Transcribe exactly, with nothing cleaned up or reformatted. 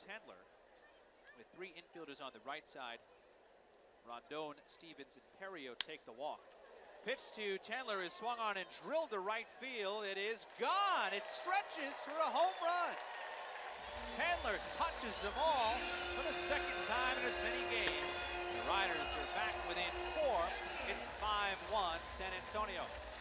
Tendler, with three infielders on the right side. Rondon, Stevens, and Perio take the walk. Pitch to Tendler is swung on and drilled to right field. It is gone. It stretches for a home run. Tendler touches them all for the second time in as many games. The Riders are back within four. It's five one San Antonio.